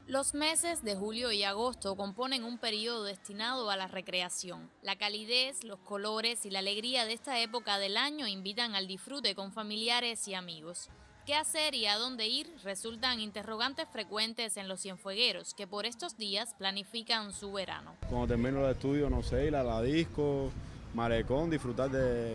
Los meses de julio y agosto componen un periodo destinado a la recreación. La calidez, los colores y la alegría de esta época del año invitan al disfrute con familiares y amigos. ¿Qué hacer y a dónde ir? Resultan interrogantes frecuentes en los cienfuegueros, que por estos días planifican su verano. Cuando termino el estudio, no sé, ir a la disco, malecón, disfrutar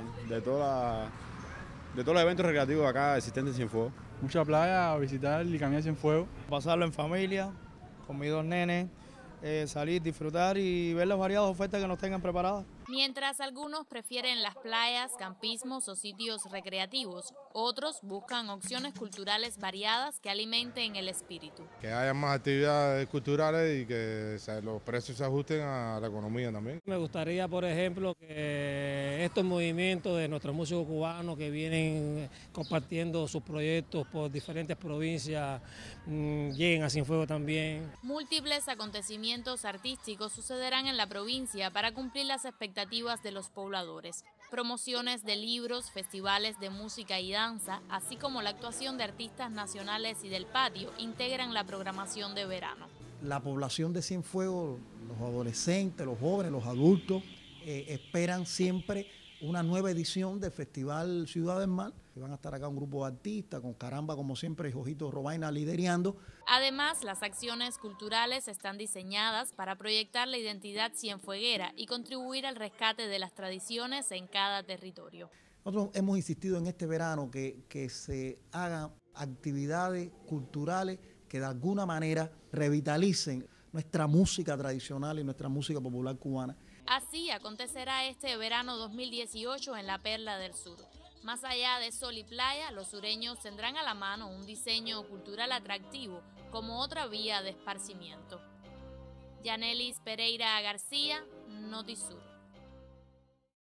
de todos los eventos recreativos acá existentes en Cienfuegos. Mucha playa, a visitar y caminar sin fuego. Pasarlo en familia, con mis dos nenes, salir, disfrutar y ver las variadas ofertas que nos tengan preparadas. Mientras algunos prefieren las playas, campismos o sitios recreativos, otros buscan opciones culturales variadas que alimenten el espíritu. Que haya más actividades culturales y que los precios se ajusten a la economía también. Me gustaría, por ejemplo, que estos movimientos de nuestros músicos cubanos que vienen compartiendo sus proyectos por diferentes provincias lleguen a Cienfuegos también. Múltiples acontecimientos artísticos sucederán en la provincia para cumplir las expectativas de los pobladores. Promociones de libros, festivales de música y danza, así como la actuación de artistas nacionales y del patio, integran la programación de verano. La población de Cienfuegos, los adolescentes, los jóvenes, los adultos, esperan siempre una nueva edición del Festival Ciudad del Mar. Van a estar acá un grupo de artistas, con Caramba, como siempre, y Jojito Robaina liderando. Además, las acciones culturales están diseñadas para proyectar la identidad cienfueguera y contribuir al rescate de las tradiciones en cada territorio. Nosotros hemos insistido en este verano que se hagan actividades culturales que de alguna manera revitalicen nuestra música tradicional y nuestra música popular cubana. Así acontecerá este verano 2018 en la Perla del Sur. Más allá de sol y playa, los sureños tendrán a la mano un diseño cultural atractivo como otra vía de esparcimiento. Yanelis Pereira García, Notisur.